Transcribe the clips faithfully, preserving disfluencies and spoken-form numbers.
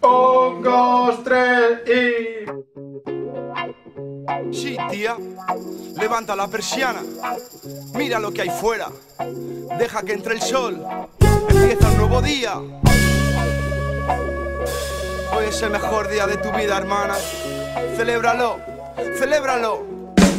Un, dos, tres y... Sí, tía, levanta la persiana, mira lo que hay fuera, deja que entre el sol, empieza un nuevo día. Hoy es el mejor día de tu vida, hermana, celébralo, celébralo.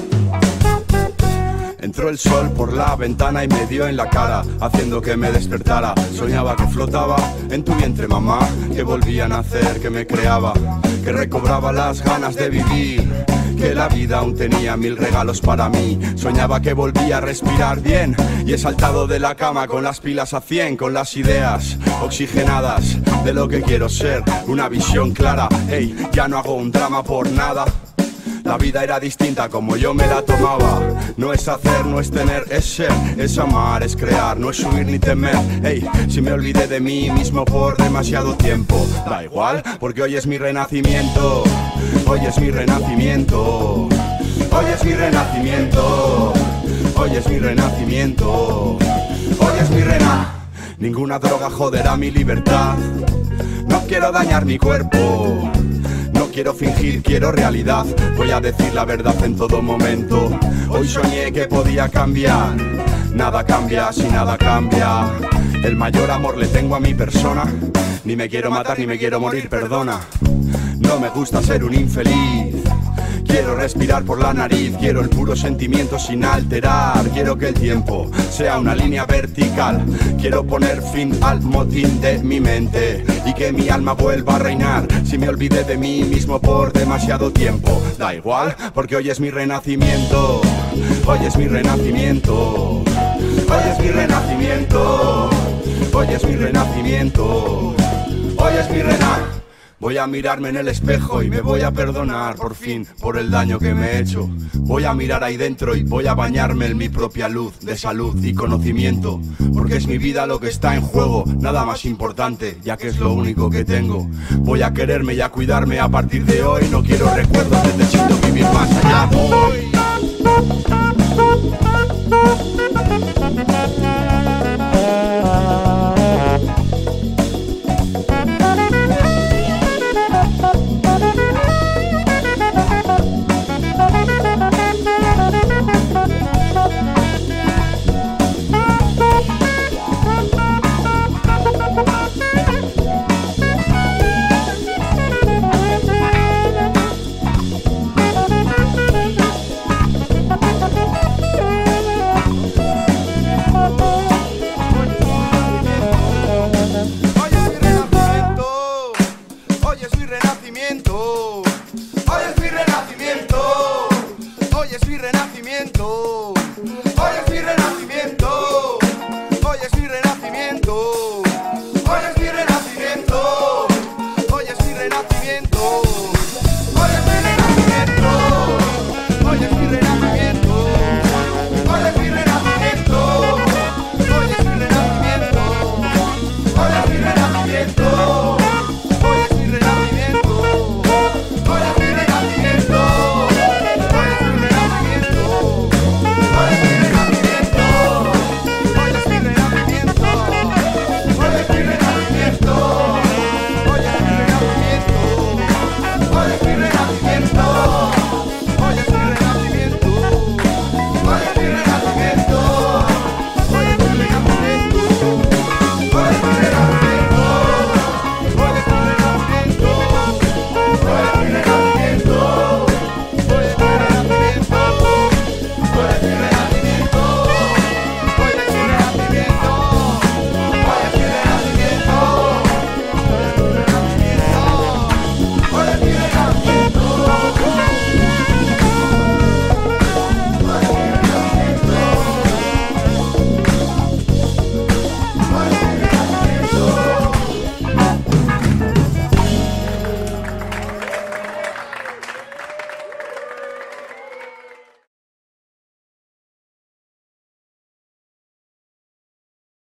Entró el sol por la ventana y me dio en la cara, haciendo que me despertara. Soñaba que flotaba en tu vientre, mamá, que volvía a nacer, que me creaba, que recobraba las ganas de vivir, que la vida aún tenía mil regalos para mí. Soñaba que volvía a respirar bien y he saltado de la cama con las pilas a cien, con las ideas oxigenadas de lo que quiero ser, una visión clara. Hey, ya no hago un drama por nada. La vida era distinta como yo me la tomaba. No es hacer, no es tener, es ser, es amar, es crear, no es subir ni temer. Hey, si me olvidé de mí mismo por demasiado tiempo, da igual, porque hoy es mi renacimiento. Hoy es mi renacimiento. Hoy es mi renacimiento. Hoy es mi renacimiento. Hoy es mi rena. Ninguna droga joderá mi libertad. No quiero dañar mi cuerpo. No quiero fingir, quiero realidad. Voy a decir la verdad en todo momento. Hoy soñé que podía cambiar. Nada cambia si nada cambia. El mayor amor le tengo a mi persona. Ni me quiero matar ni me quiero morir, perdona. No me gusta ser un infeliz. Quiero respirar por la nariz, quiero el puro sentimiento sin alterar. Quiero que el tiempo sea una línea vertical. Quiero poner fin al motín de mi mente y que mi alma vuelva a reinar. Si me olvidé de mí mismo por demasiado tiempo, da igual, porque hoy es mi renacimiento. Hoy es mi renacimiento. Hoy es mi renacimiento. Hoy es mi renacimiento. Hoy es mi renacimiento. Voy a mirarme en el espejo y me voy a perdonar por fin por el daño que me he hecho. Voy a mirar ahí dentro y voy a bañarme en mi propia luz de salud y conocimiento, porque es mi vida lo que está en juego, nada más importante, ya que es lo único que tengo. Voy a quererme y a cuidarme a partir de hoy. No quiero recuerdos, necesito vivir más allá hoy. Hoy es mi renacimiento. Hoy es mi renacimiento. Hoy es mi renacimiento. Hoy es mi renacimiento. Hoy es mi renacimiento. Hoy es mi renacimiento. Hoy es mi renacimiento. Hoy es mi renacimiento. Hoy es mi renacimiento. Hoy es mi renacimiento. Hoy es mi renacimiento. Hoy es mi renacimiento. Hoy es mi renacimiento.